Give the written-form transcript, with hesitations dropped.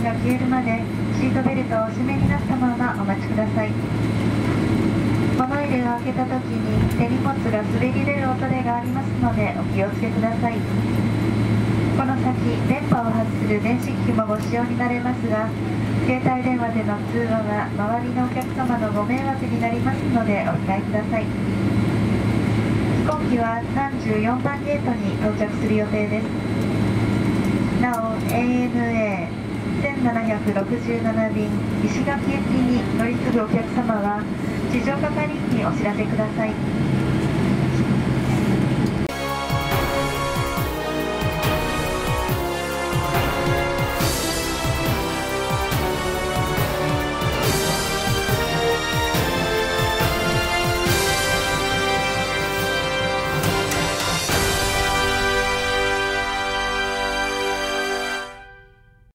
が消えるまでシートベルトをお締めになったままお待ちください。物入れを開けた時に手荷物が滑り出る恐れがありますのでお気をつけください。この先電波を発する電子機器もご使用になれますが、携帯電話での通話は周りのお客様のご迷惑になりますのでお控えください。飛行機は34番ゲートに到着する予定です。なお ANA1767 便石垣行きに乗り継ぐお客様は地上係員にお知らせください。